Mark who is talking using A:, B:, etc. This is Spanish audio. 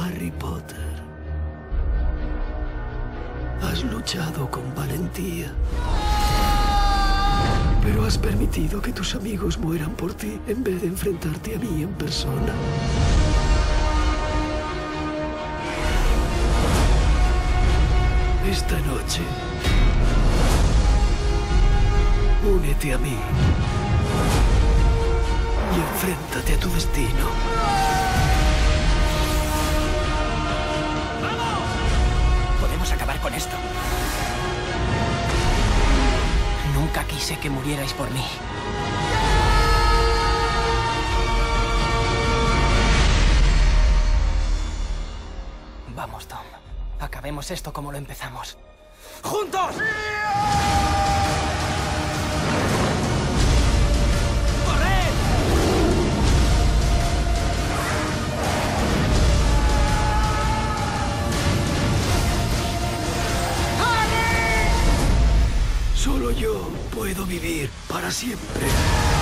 A: Harry Potter. Has luchado con valentía. Pero has permitido que tus amigos mueran por ti en vez de enfrentarte a mí en persona. Esta noche, únete a mí y enfréntate a tu destino.
B: Podemos acabar con esto. Nunca quise que murierais por mí. Vamos, Tom. Acabemos esto como lo empezamos. ¡Juntos! ¡Corred!
A: Solo yo puedo vivir para siempre.